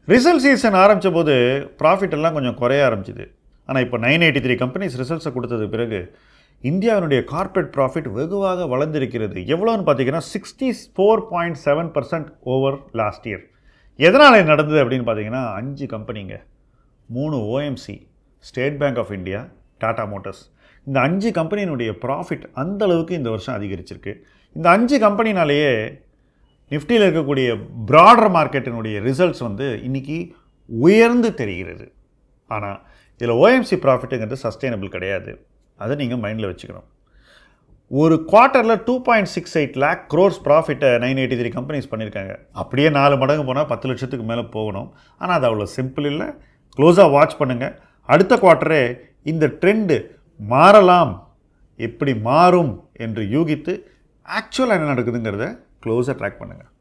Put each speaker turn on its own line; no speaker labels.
Result season ஆரம்பித்த போது profit எல்லாம் கொஞ்சம் குறைய ஆரம்பிச்சிது. ஆனால் இப்போ 983 கம்பெனிஸ் ரிசல்ட்ஸை கொடுத்தது பிறகு இந்தியாவினுடைய கார்ப்பரேட் ப்ராஃபிட் வெகுவாக வளர்ந்திருக்கிறது. எவ்வளோன்னு பார்த்தீங்கன்னா 64.7% ஓவர் லாஸ்ட் இயர். எதனால் நடந்தது அப்படின்னு பார்த்தீங்கன்னா 5 கம்பெனிங்க, 3 OMC, State Bank of India, Tata Motors. இந்த 5 கம்பெனியினுடைய ப்ராஃபிட் அந்த அளவுக்கு இந்த வருஷம் அதிகரிச்சிருக்கு. இந்த 5 கம்பெனினாலேயே நிஃப்டியில் இருக்கக்கூடிய ப்ராடர் மார்க்கெட்டினுடைய ரிசல்ட்ஸ் வந்து இன்றைக்கி உயர்ந்து தெரிகிறது. ஆனால் இதில் ஓஎம்சி ப்ராஃபிட்டுங்கிறது சஸ்டைனபிள் கிடையாது. அதை நீங்கள் மைண்டில் வச்சுக்கணும். ஒரு குவார்ட்டரில் 2.68 lakh crores ப்ராஃபிட்டை 983 கம்பெனிஸ் பண்ணியிருக்காங்க. அப்படியே 4 மடங்கு போனால் 10 லட்சத்துக்கு மேலே போகணும். ஆனால் அது அவ்வளோ சிம்பிள் இல்லை. க்ளோஸாக வாட்ச் பண்ணுங்கள். அடுத்த குவார்ட்டரே இந்த ட்ரெண்டு மாறலாம். எப்படி மாறும் என்று யூகித்து ஆக்சுவலாக என்ன நடக்குதுங்கிறத க்ளோஸாக ட்ராக் பண்ணுங்கள்.